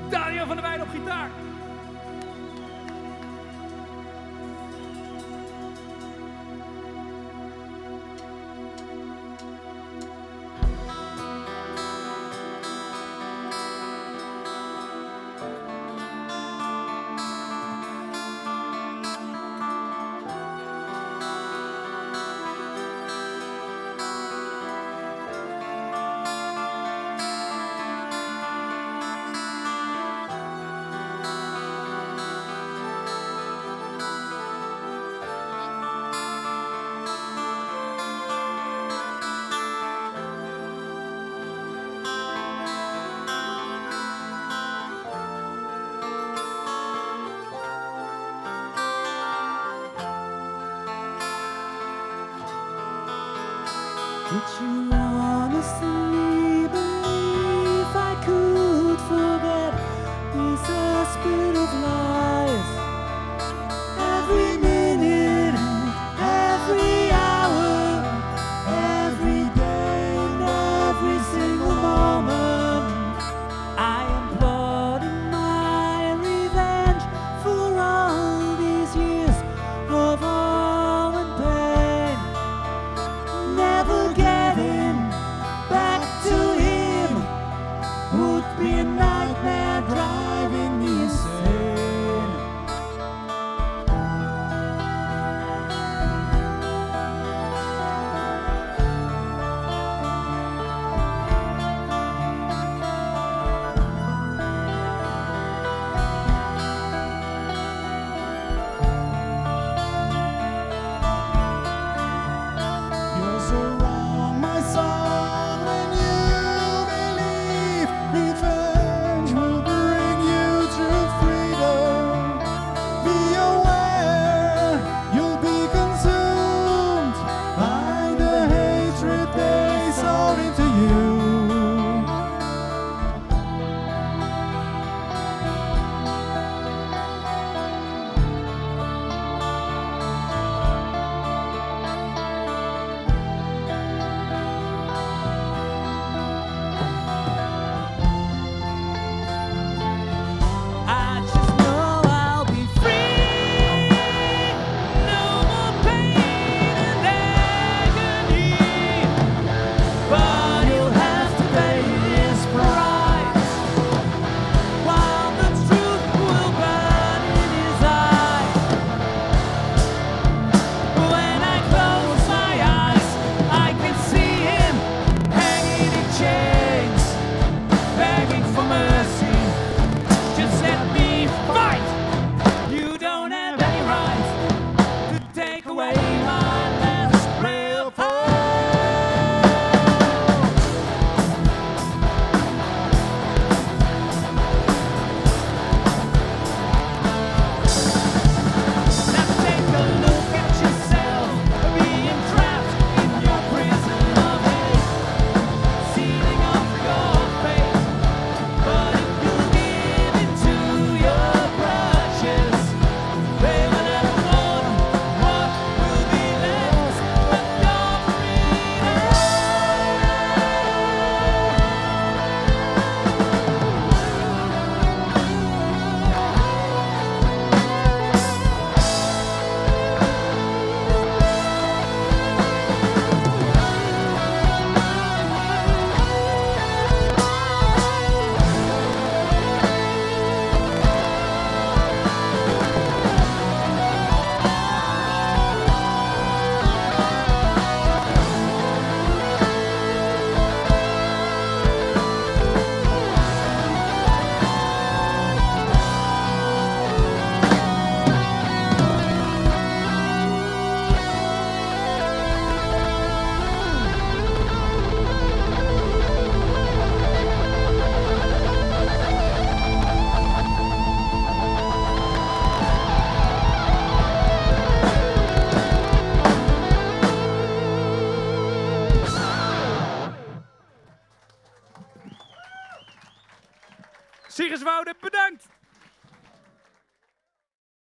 Daniel van der Weijden op gitaar. Did you honestly believe I could forget this aspect of life? Every minute, every hour, every day and every single moment, I am plotting my revenge for all these years of harm and pain. Never getting back to him would be a nightmare, driving me insane. You're so wrong, my son, when you believe revenge will bring you true freedom. Be aware you'll be consumed by the hatred they sow into you. I just know I'll be free. No more pain and agony. But he'll have to pay his price, while the truth will burn in his eyes. When I close my eyes, I can see him hanging in chains, begging for mercy. Just let me fight. You don't have any right to take away my last ray of hope. Now take a look at yourself, being trapped in your prison of hate, sealing off your fate. But if you give into your grudges, they will never know what will be left but your freedom. Siggerswoude, bedankt!